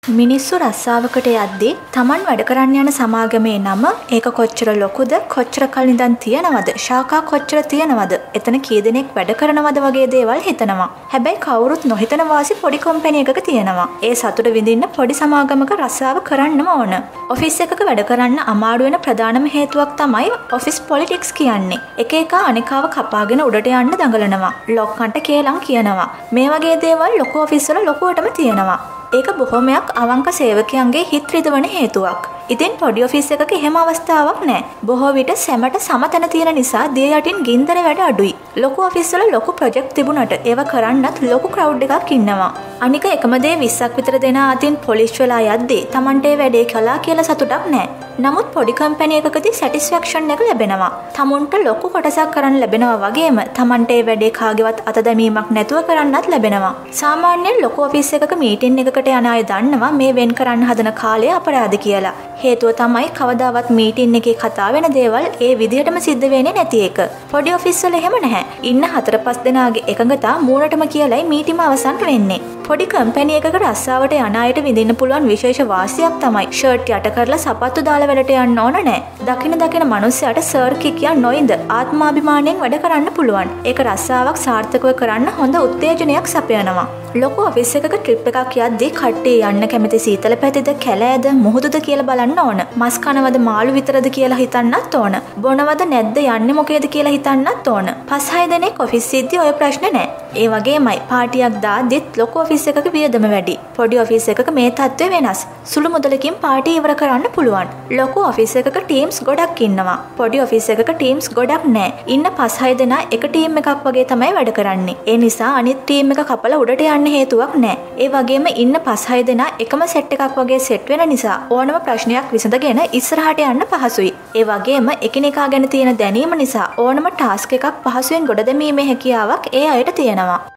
මිනිස්සු රස්සාවකට යද්දී Taman වැඩ කරන්න යන සමාගමේ නම ඒක කොච්චර ලොකුද කොච්චර කල් ඉඳන් තියනවද ශාඛා කොච්චර තියනවද එතන කී දෙනෙක් වැඩ කරනවද වගේ දේවල් හිතනවා. හැබැයි කවුරුත් නොහිතන වාසි පොඩි කම්පැනි එකක තියෙනවා. ඒ සතුට විඳින්න පොඩි සමාගමක රස්සාව කරන්නම ඕන. ඔෆිස් එකක වැඩ කරන්න අමාරු වෙන ප්‍රධානම හේතුවක් තමයි ඔෆිස් පොලිටික්ස් කියන්නේ. එක එක අනිකාව කපාගෙන උඩට යන්න දඟලනවා. ලොක්කන්ට කේලම් කියනවා. මේ වගේ දේවල් ලොකු ඔෆිස් වල ලොකුවටම තියෙනවා. ඒක බොහොමයක් අවංක සේවකයන්ගේ හිත රිදවන හේතුවක්. ඉතින් පොඩි ඔෆිස් එකක එහෙම අවස්ථාවක් නැහැ. බොහෝ විට සැමට සමතන තියෙන නිසා දිය යටින් ගින්දර වැඩ අඩුයි. ලොකු ඔෆිස් වල ලොකු ප්‍රොජෙක්ට් තිබුණට ඒව කරන්නත් ලොකු ක්‍රවුඩ් එකක් ඉන්නවා. අනික එකම දේ 20ක් විතර දෙන අතින් පොලිෂ් වෙලා යද්දී Tamante වැඩේ කළා කියලා සතුටක් නැහැ. නමුත් පොඩි කම්පැනි එකකදී සැටිස්ෆැක්ෂන් එක ලැබෙනවා. Tamunට ලොකු කොටසක් කරන්න ලැබෙනවා වගේම Tamante වැඩේ කාගේවත් අත දැමීමක් නැතුව කරන්නත් ලැබෙනවා. සාමාන්‍යයෙන් ලොකු ඔෆිස් එකක මීටින් එකකට යන අය දන්නවා මේ වෙන් කරන්න හදන කාලය අපරාධ කියලා. හේතුව තමයි කවදාවත් මීටින් එකේ කතා වෙන දේවල් ඒ විදිහටම සිද්ධ වෙන්නේ නැති එක. පොඩි ඔෆිස් වල එහෙම නැහැ. ඉන්න 4-5 දෙනාගේ එකඟතා මූණටම කියලයි මීටිම අවසන් වෙන්නේ. පොඩි කම්පැනි එකක රස්සාවට යන අයට විඳින්න පුළුවන් විශේෂ වාසියක් තමයි ෂර්ට් යට කරලා සපත්තු දාලා වැඩට යන්න ඕන නැහැ. දකින මනුස්සයාට සර් කියා නොඉඳ ආත්මාභිමානයෙන් වැඩ කරන්න පුළුවන්. ඒක රස්සාවක් සාර්ථකව කරන්න හොඳ උත්තේජනයක් සපයනවා. ලොකු ඔෆිස් එකක ට්‍රිප් එකක් යද්දී කට්ටිය යන්න කැමති සීතල පැතිද කැලෑද මුහුදුද කියලා බලන්න ඕන. මස් කනවද මාළු විතරද කියලා හිතන්නත් ඕන. බොනවද නැද්ද යන්නේ මොකේද කියලා හිතන්නත් ඕන. 5-6 දෙනෙක් ඔෆිස් සිද්ධි ඔය ප්‍රශ්න නැහැ. ඒ වගේමයි පාටියක් දාද්දිත් ලොකු ඔෆිස් එකක වියදම වැඩි. පොඩි ඔෆිස් එකක මේ තත්ත්වය වෙනස්. සුළු මුදලකින් පාටි ඉවර කරන්න පුළුවන්. ලොකු ඔෆිස් එකක ටීම්ස් ගොඩක් ඉන්නවා. පොඩි ඔෆිස් එකක ටීම්ස් ගොඩක් නැහැ. ඉන්න 5-6 දෙනා එක ටීම් එකක් වගේ තමයි වැඩ කරන්නේ. ඒ නිසා අනිත් ටීම් එක කපලා උඩට යන්න හේතුවක් නැහැ. ඒ වගේම ඉන්න 5-6 දෙනා එකම සෙට් එකක් වගේ සෙට් වෙන නිසා ඕනම ප්‍රශ්නයක් විසඳගෙන ඉස්සරහට යන්න පහසුයි. ඒ වගේම එකිනෙකා ගැන තියෙන දැනීම නිසා ඕනම ටාස්ක් එකක් පහසුවෙන් ගොඩ දැමීමේ හැකියාවක් ඒ අයට තියෙනවා.